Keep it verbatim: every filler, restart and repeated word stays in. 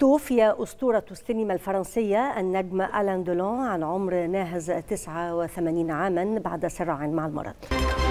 توفي أسطورة السينما الفرنسية النجم ألان دولون عن عمر ناهز تسعة وثمانين عاما بعد صراع مع المرض.